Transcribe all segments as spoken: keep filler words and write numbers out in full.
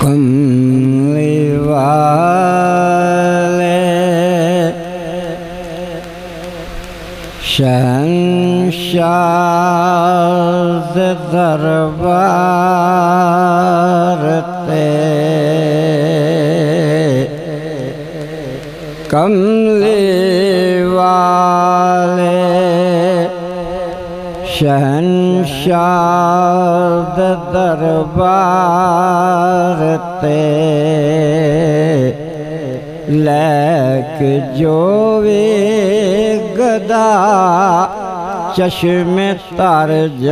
कमली वाले शहंशाह दरबार ते कमली वाले शहंशाह दरबार ते लैक जो वे गदा चश्मे तर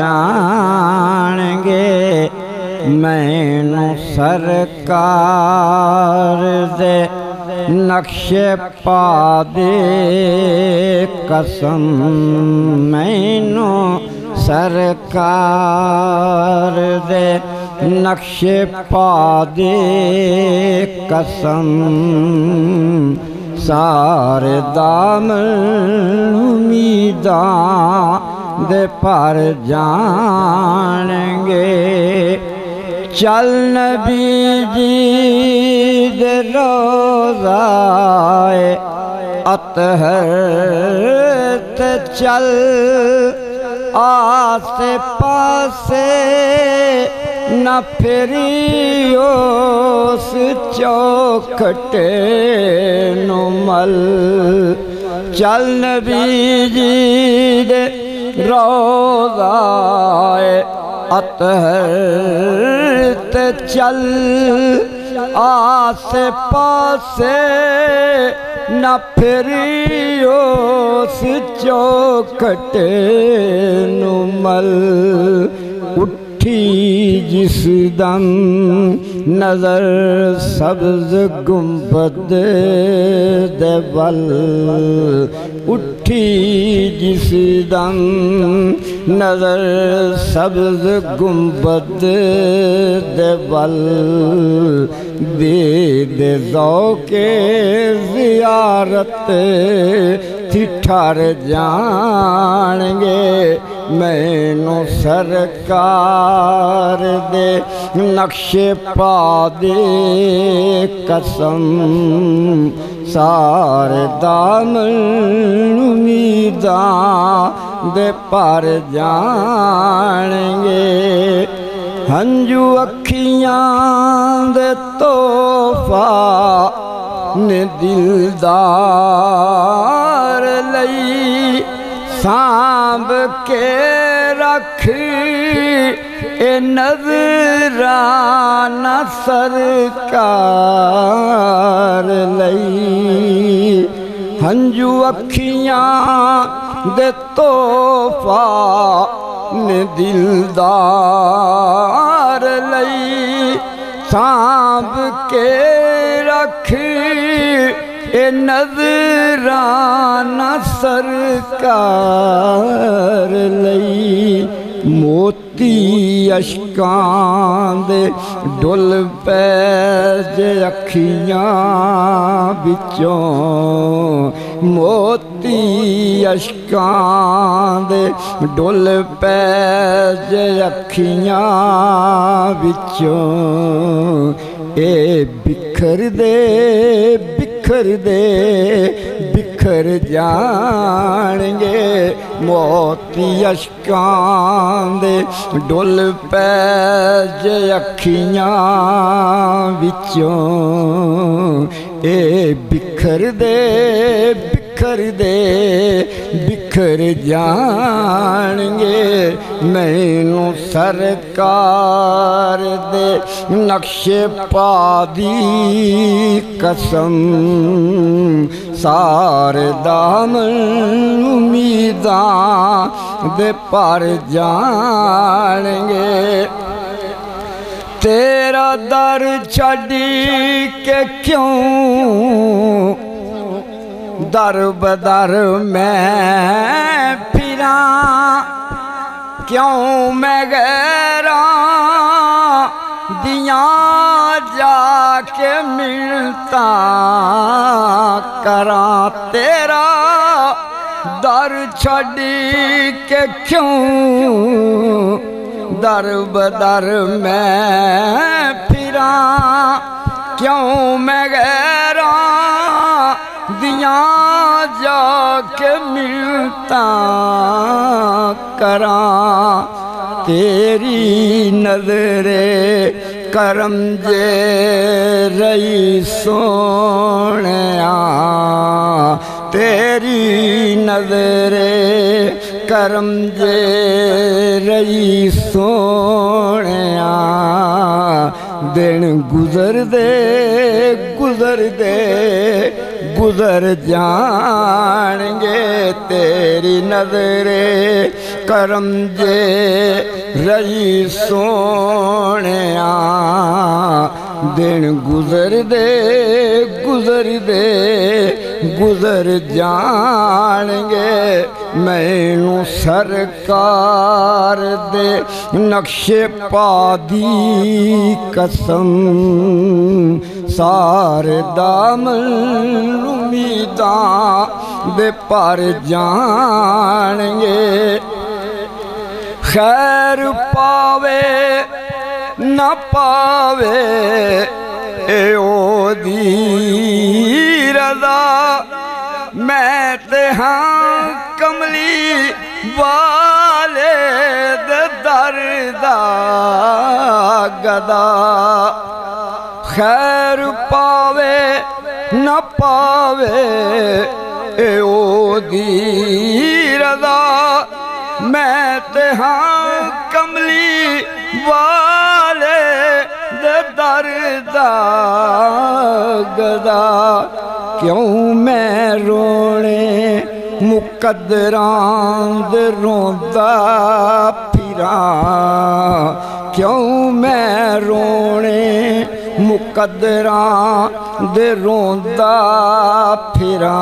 जाणगे मैनू सरकार दे नक्शे पा दे कसम मैनू सरकार दे नक्शे पा दे कसम सारे दामन उम्मीदां दे पर जाणगे चल नबी जी दे रोज़ाए अतहर ते चल आसे पासे न फिरी उस चौखटे नुमल चल नबी जी दे रोज़ाए अतहर ते चल आसे पासे न फिरी उस चौखटे नुमल उठी जिस दम नजर सब्ज गुंबद दे वल उठी जिस दम नजर सब्ज गुंबद दे वल दे दे ज़ौक़े ज़ियारत ठिठर जाणगे मैनू सरकार दे नक्शे पा दे कसम सारे दामन उम्मीदां दे पर जाणगे हंजू अखियां दे तोहफा ने दिलदार लई सांभ के रख ए नज़राना सरकार लई हंजू अखियां दे तोहफा ने दिलदार लई सांभ के रख ए नज़राना सरकार लई मोती अशकां दे डुल पै जे अखियां बिचों मोती अशकां दे डुल पै जे अखियां बिचों ए बिखर दे बिखर दे बिखर जाणगे मोती अशकां दे डुल पै जे अखियां बिचों ए बिखर दे बिखर दे बिखर जाणगे मैनू सरकार दे नक्शे पा दी कसम सारे दामन उम्मीदां दे पर जाणगे तेरा दर छड़ी के क्यों दर बदर मैं फिरा क्यों मैं गैरा दिया जाके मिलता करा तेरा दर छड़ी के क्यों दर बदर मैं फिर फिरा क्यों मैं गैरा दिया जाके मिलता करा तेरी नजरे करम जे रही सोनिया तेरी नजरे करम जे रही सोनिया दिन गुजर दे गुजर दे गुजर जाएंगे तेरी नजरे करम जे रही सोनिया दिन गुजर दे गुजर दे गुजर जाएंगे मैनू सरकार दे नक्शे पादी कसम सारे दामन उम्मीदां दे पर जाएंगे खैर पावे न पावे ए ओ दी रज़ा मैं ते हाँ कमली वाले दे दर दा गदा खैर पावे न पावे ए ओ दी रज़ा मैं ते हाँ कमली वाले दे दर दा गदा क्यों मैं रोने मुकद्दरां दे रोंदा फिरा क्यों मैं रोने मुकद्दरां दे रोंदा फिरा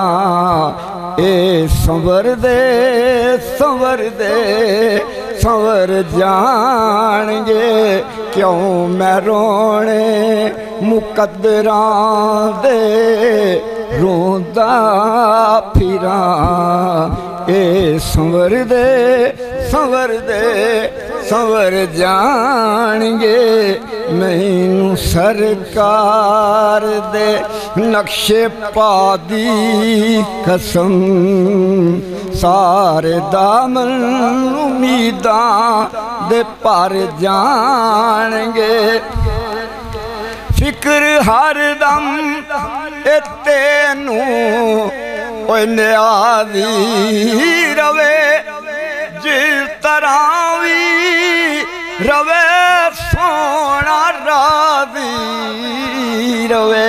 ए संवर दे संवर दे संवर जाएंगे क्यों मैं रोने मुकद्दरां दे रोंदा फिरा ए संवर दे संवर दे संवर जाएंगे मैनू सरकार दे नक्शे पादी कसम सारे दामन उम्मीदां दे पर जाएंगे फिक्र हर दम ए तेनू ओ न्यादी रवे जिस तरह भी रवे सोना राजी रवे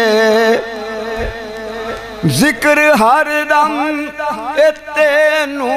जिक्र हर दम ए तेनू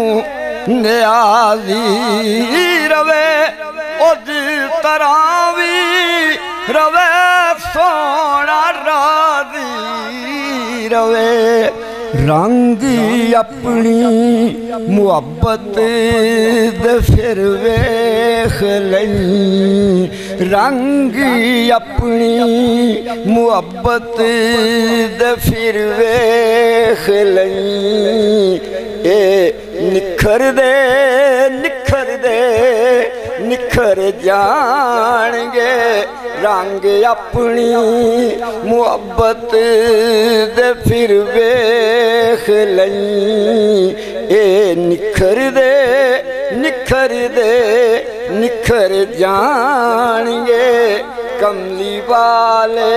न्याजी रवे ओ जिस तरह भी रवे सोना राजी रवे रंग अपनी मुहब्बत दे फिर वेख लई रंग अपनी मुहब्बत दे फिर वेख लई ए निखर दे निखर दे निखर जाएंगे रंग अपनी मुहब्बत दे फिर वेख लई ए निखर दे निखर दे निखर जाएंगे कमली वाले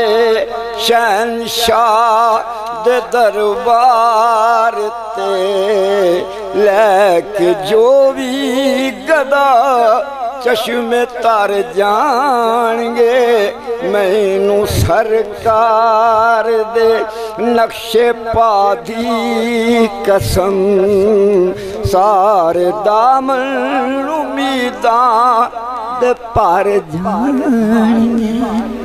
शहंशाह दे दरबार ते लैके जो भी गदा चश्मे तर जाएंगे मैनू सरकार दे नक्शे पादी कसम सारे दामन उम्मीदां दे पर जाएंगे।